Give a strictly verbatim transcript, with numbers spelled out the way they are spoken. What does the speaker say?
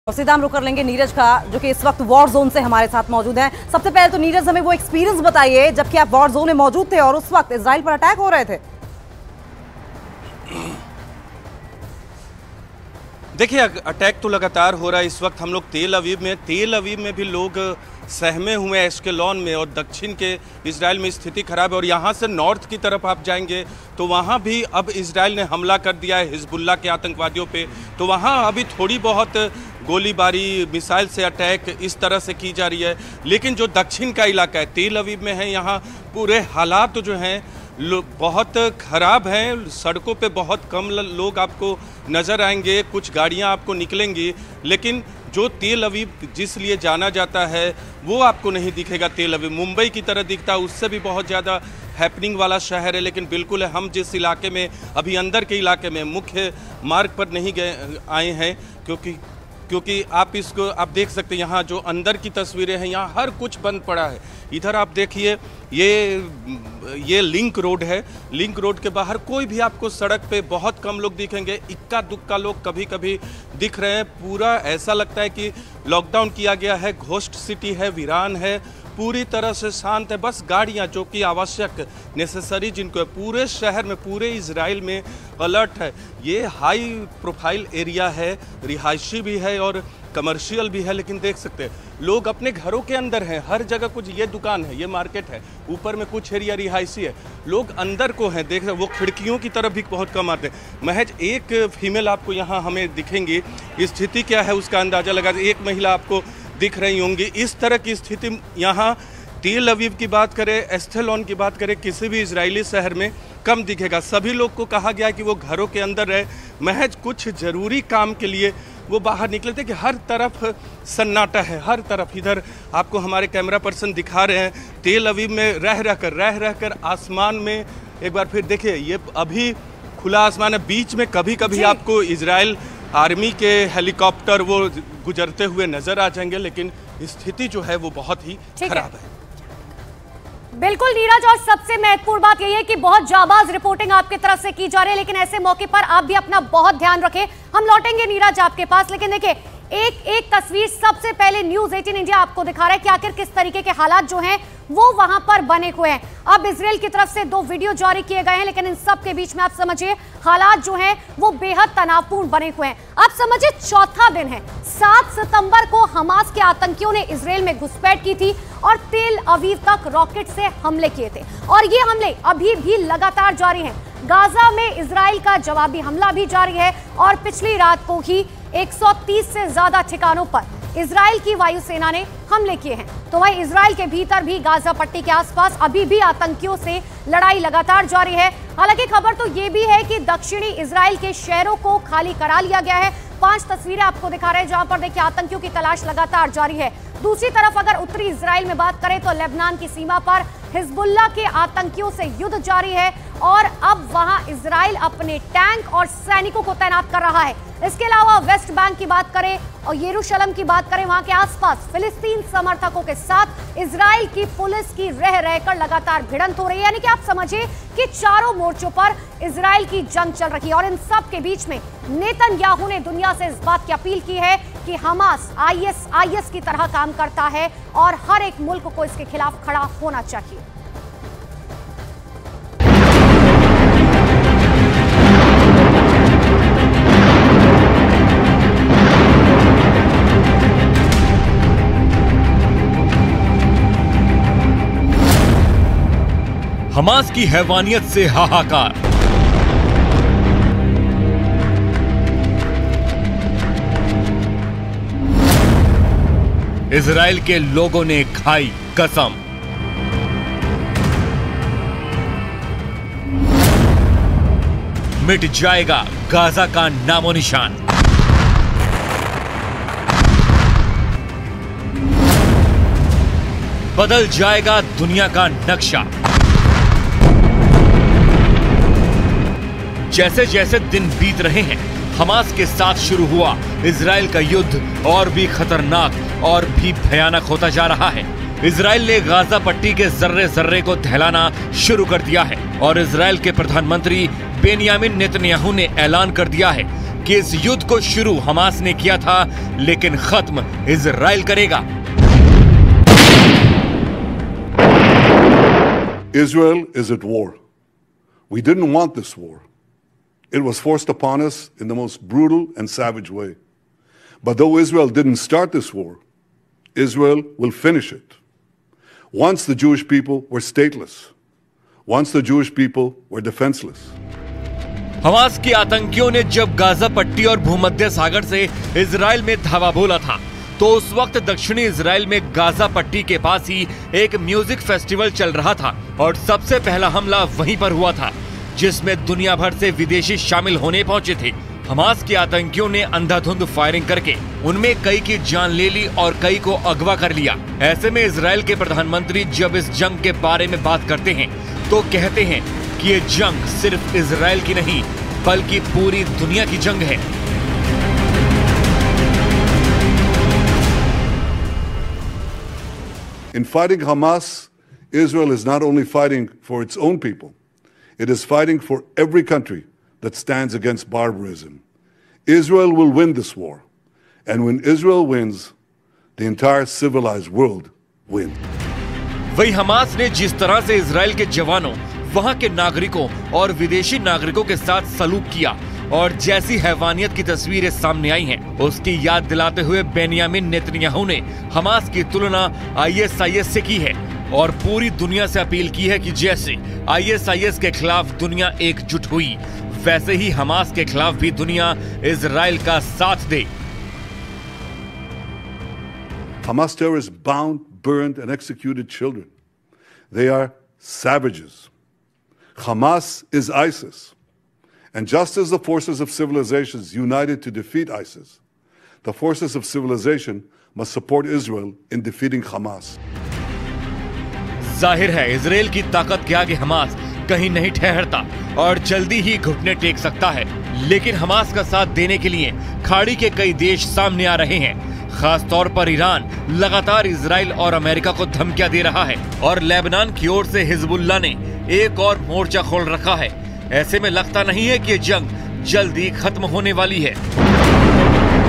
और सीधा हम रुक कर लेंगे नीरज का, जो कि इस वक्त वॉर जोन से हमारे साथ मौजूद हैं। सबसे पहले तो नीरज हमें वो एक्सपीरियंस बताइए जबकि आप वॉर जोन में मौजूद थे और उस वक्त इजराइल पर अटैक हो रहे थे। देखिए, अटैक तो लगातार हो रहा है। इस वक्त हम लोग तेल अवीव में तेल अवीव में भी लोग सहमे हुए हैं एश्केलॉन में, और दक्षिण के इजराइल में स्थिति खराब है। और यहाँ से नॉर्थ की तरफ आप जाएंगे तो वहाँ भी अब इजराइल ने हमला कर दिया है हिजबुल्लाह के आतंकवादियों पे। तो वहाँ अभी थोड़ी बहुत गोलीबारी, मिसाइल से अटैक इस तरह से की जा रही है। लेकिन जो दक्षिण का इलाका है, तेल अवीव में है, यहाँ पूरे हालात जो हैं बहुत ख़राब हैं। सड़कों पे बहुत कम लोग आपको नज़र आएंगे, कुछ गाड़ियाँ आपको निकलेंगी, लेकिन जो तेल अवीव जिस लिए जाना जाता है वो आपको नहीं दिखेगा। तेल अवीव मुंबई की तरह दिखता है, उससे भी बहुत ज़्यादा हैपनिंग वाला शहर है। लेकिन बिल्कुल हम जिस इलाके में अभी अंदर के इलाके में मुख्य मार्ग पर नहीं गए आए हैं, क्योंकि क्योंकि आप इसको आप देख सकते हैं, यहाँ जो अंदर की तस्वीरें हैं, यहाँ हर कुछ बंद पड़ा है। इधर आप देखिए, ये ये लिंक रोड है। लिंक रोड के बाहर कोई भी आपको सड़क पे बहुत कम लोग दिखेंगे, इक्का दुक्का लोग कभी कभी दिख रहे हैं। पूरा ऐसा लगता है कि लॉकडाउन किया गया है, घोस्ट सिटी है, वीरान है, पूरी तरह से शांत है। बस गाड़ियां जो कि आवश्यक नेसेसरी जिनको है, पूरे शहर में, पूरे इजराइल में अलर्ट है। ये हाई प्रोफाइल एरिया है, रिहायशी भी है और कमर्शियल भी है। लेकिन देख सकते हैं लोग अपने घरों के अंदर हैं, हर जगह कुछ, ये दुकान है, ये मार्केट है, ऊपर में कुछ एरिया रिहायशी है, लोग अंदर को हैं। देख रहे वो खिड़कियों की तरफ भी बहुत कम आते हैं। महज एक फीमेल आपको यहाँ हमें दिखेंगी, स्थिति क्या है उसका अंदाज़ा लगा। एक महिला आपको दिख रही होंगी। इस तरह की स्थिति यहाँ तेल अवीव की बात करें, एश्केलॉन की बात करें, किसी भी इजरायली शहर में कम दिखेगा। सभी लोग को कहा गया कि वो घरों के अंदर रहे, महज कुछ ज़रूरी काम के लिए वो बाहर निकले थे। कि हर तरफ सन्नाटा है, हर तरफ। इधर आपको हमारे कैमरा पर्सन दिखा रहे हैं, तेल अवीव में रह रह कर रह रह कर आसमान में एक बार फिर देखिए, ये अभी खुला आसमान है, बीच में कभी कभी आपको इजराइल आर्मी के हेलीकॉप्टर वो गुजरते हुए नजर आ जाएंगे। लेकिन स्थिति जो है वो बहुत ही खराब है। बिल्कुल नीरज, और सबसे महत्वपूर्ण बात यही है कि बहुत जाबाज रिपोर्टिंग आपकी तरफ से की जा रही है, लेकिन ऐसे मौके पर आप भी अपना बहुत ध्यान रखें। हम लौटेंगे नीरज आपके पास, लेकिन देखिए एक एक तस्वीर सबसे पहले न्यूज़ अठारह इंडिया आपको दिखा रहा है कि आखिर किस तरीके के हालात जो हैं वो वहां पर बने हुए हैं। अब इजराइल की तरफ से दो वीडियो जारी किए गए हैं, लेकिन इन सब के बीच में आप समझिए हालात जो हैं वो बेहद तनावपूर्ण बने हुए हैं। आप समझिए चौथा दिन है, सात सितंबर को हमास के आतंकियों ने इजराइल में घुसपैठ की थी और तेल अवीव तक रॉकेट से हमले किए थे, और ये हमले अभी भी लगातार जारी हैं। गाजा में इजराइल का जवाबी हमला भी जारी है, और पिछली रात को ही एक सौ तीस से ज्यादा ठिकानों पर इजराइल की वायुसेना ने हमले किए हैं। तो वहीं इजराइल के भीतर भी गाजा पट्टी के आसपास अभी भी आतंकियों से लड़ाई लगातार जारी है। हालांकि खबर तो ये भी है कि दक्षिणी इजराइल के शहरों को खाली करा लिया गया है। पांच तस्वीरें आपको दिखा रहे हैं जहां पर देखिए आतंकियों की तलाश लगातार जारी है। दूसरी तरफ अगर उत्तरी इजराइल में बात करें तो लेबनान की सीमा पर हिजबुल्लाह के आतंकियों से युद्ध जारी है, और अब वहां इजराइल अपने टैंक और सैनिकों को तैनात कर रहा है। इसके अलावा वेस्ट बैंक की बात करें और यरूशलेम की बात करें, वहां के आसपास फिलिस्तीन समर्थकों के साथ इजराइल की पुलिस की रह रहकर लगातार भिड़ंत हो रही है। यानी कि आप समझिए कि चारों मोर्चों पर इजराइल की जंग चल रही है। और इन सब के बीच में नेतन्याहू ने दुनिया से इस बात की अपील की है कि हमास आईएस आईएस की तरह काम करता है और हर एक मुल्क को इसके खिलाफ खड़ा होना चाहिए। हमास की हैवानियत से हाहाकार। इजराइल के लोगों ने खाई कसम। मिट जाएगा गाजा का नामो निशान। बदल जाएगा दुनिया का नक्शा। जैसे जैसे दिन बीत रहे हैं, हमास के साथ शुरू हुआ इजराइल का युद्ध और भी खतरनाक और भी भयानक होता जा रहा है। इजराइल ने गाजा पट्टी के जर्रे जर्रे को दहलाना शुरू कर दिया है, और इजराइल के प्रधानमंत्री बेनियामिन नेतन्याहू ने ऐलान कर दिया है कि इस युद्ध को शुरू हमास ने किया था, लेकिन खत्म इजराइल करेगा। Israel is at war. We didn't want this war. It was forced upon us in the most brutal and savage way. But though Israel didn't start this war, Israel will finish it. Once the Jewish people were stateless. Once the Jewish people were defenseless. Hamas के आतंकियों ने जब Gaza पट्टी और भूमध्य सागर से Israel में धावा बोला था, तो उस वक्त दक्षिणी इजराइल में गाजा पट्टी के पास ही एक म्यूजिक फेस्टिवल चल रहा था और सबसे पहला हमला वहीं पर हुआ था, जिसमें दुनिया भर से विदेशी शामिल होने पहुंचे थे। हमास के आतंकियों ने अंधाधुंध फायरिंग करके उनमें कई की जान ले ली और कई को अगवा कर लिया। ऐसे में इजराइल के प्रधानमंत्री जब इस जंग के बारे में बात करते हैं तो कहते हैं कि ये जंग सिर्फ इजराइल की नहीं बल्कि पूरी दुनिया की जंग है। In fighting Hamas, Israel is not only fighting for its own people, it is fighting for every country that stands against barbarism. Israel will win this war, and when Israel wins, the entire civilized world wins. वही Hamas ने जिस तरह से Israel के जवानों, वहां के नागरिकों और विदेशी नागरिकों के साथ सलूक किया और जैसी हैवानियत की तस्वीरें सामने आई हैं, उसकी याद दिलाते हुए बेन्यामिन नेतन्याहू ने हमास की तुलना आईएसआईएस से की है और पूरी दुनिया से अपील की है कि जैसे आईएसआईएस के खिलाफ दुनिया एकजुट हुई, वैसे ही हमास के खिलाफ भी दुनिया इजराइल का साथ दे। Hamas terrorists bound, burned, and executed children. They are savages. Hamas is ISIS. And just as the forces of civilizations united to defeat ISIS, the forces of civilization must support Israel in defeating Hamas. जाहिर है Israel की ताकत के आगे Hamas कहीं नहीं ठहरता और जल्दी ही घुटने टेक सकता है। लेकिन हमास का साथ देने के लिए खाड़ी के कई देश सामने आ रहे हैं। खास तौर पर ईरान लगातार इजराइल और अमेरिका को धमकियां दे रहा है और लेबनान की ओर से हिजबुल्लाह ने एक और मोर्चा खोल रखा है। ऐसे में लगता नहीं है कि ये जंग जल्दी खत्म होने वाली है।